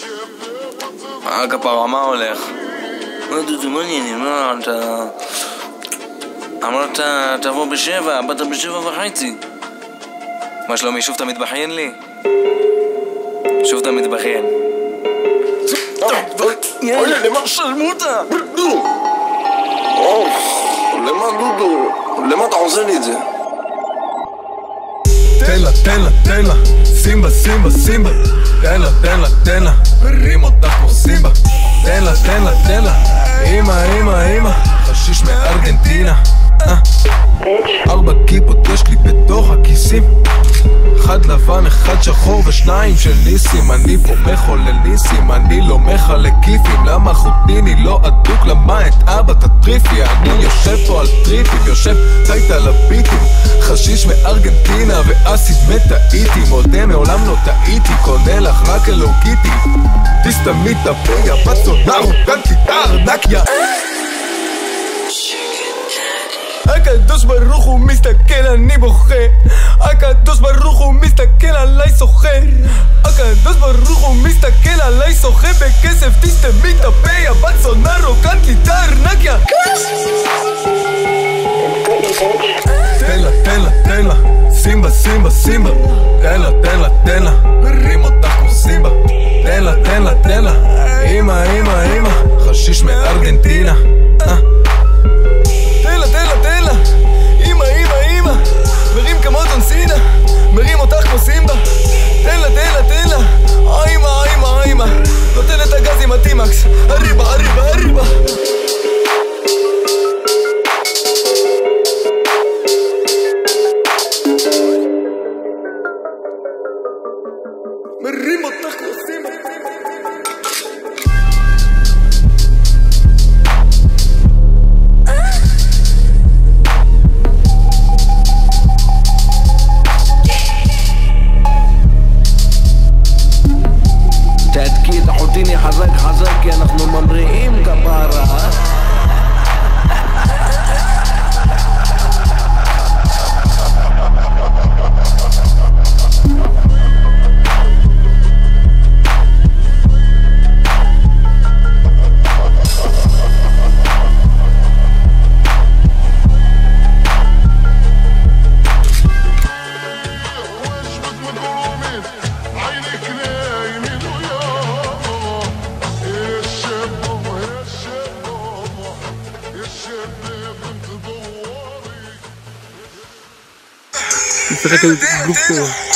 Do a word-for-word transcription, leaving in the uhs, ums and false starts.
רק הפרמה הולך. מה דודו, מה עניינים? מה אתה... אמרת תבוא בשבע, באת בשבע וחצי. מה שלומי, שוב אתה מתבחיין לי? שוב אתה מתבחיין. יאללה, למה שלמותה? למה דודו? למה אתה עושה לי את זה? תן לה, תן לה, תן לה, סימבה, סימבה, סימבה. תן לה, תן לה, תן לה, מרים אותה כמו סימבה. תן לה, תן לה, תן לה, אמא, אמא, אמא, חשיש מארגנטינה. ארבע כיפות יש לי בתוך הכיסים, אחד לבן, אחד שחור ושניים של ניסים. אני פה מחולל ניסים, אני לא מחלק כיפים. למה חוטיני לא אדוק? למה את אבא תטריפי? אני יושב פה על טריפים, יושב טייט על הביטים. חשיש מארגנטינה ואסיד מטעיתי, מודה מעולם לא טעיתי, קונה לך רק אלוקיתי. תסתמי את הפה יא בת זונה ארוגנטית ארנקיה. הקדוש ברוך הוא מסתכל, אני בוכה. הקדוש ברוך הוא מסתכל עליי שוחה. הקדוש ברוך הוא מסתכל עליי שוחה בכסף. תסתמי את הפה יא בת זונה ארוגנטית ארנקיה. תן לה, תן לה, תן לה, סימבה, סימבה, סימבה. תן לה, תן לה, תן לה, מרים אותה כמו סימבה. תן לה, תן לה, תן לה, אמא, אמא, אמא, חשיש מארגנטינה. תן לה, תן לה, תן לה, אמא, אמא, אמא, מרים כמו ג'ון סינה, מרים אותך כמו סימבה. תן לה, תן לה, תן לה, אמא, אמא, אמא, נותן את הגז עם הטימקס. הריבה, הריבה, הריבה. מרים אותך כמו סימבה. תעדכי את אחותיני חזק חזק כי אנחנו ממריאים כפרה. משחק על גוף